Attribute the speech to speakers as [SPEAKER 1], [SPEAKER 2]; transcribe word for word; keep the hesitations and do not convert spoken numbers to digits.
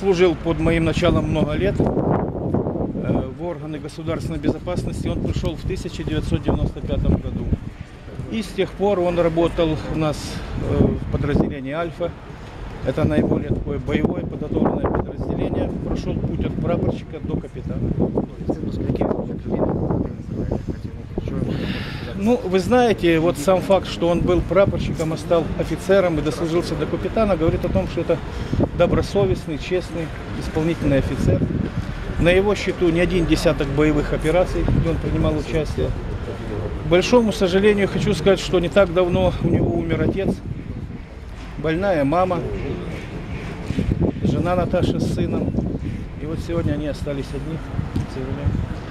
[SPEAKER 1] служил под моим началом много лет в органы государственной безопасности. Он пришел в тысяча девятьсот девяносто пятом году. И с тех пор он работал у нас в подразделении «Альфа». Это наиболее такое боевое, подготовленное подразделение. Прошел путь от прапорщика до капитана. Ну, вы знаете, вот сам факт, что он был прапорщиком, а стал офицером и дослужился до капитана, говорит о том, что это добросовестный, честный, исполнительный офицер. На его счету не один десяток боевых операций, где он принимал участие. К большому сожалению, хочу сказать, что не так давно у него умер отец, больная мама, жена Наташа с сыном. И вот сегодня они остались одни, к сожалению.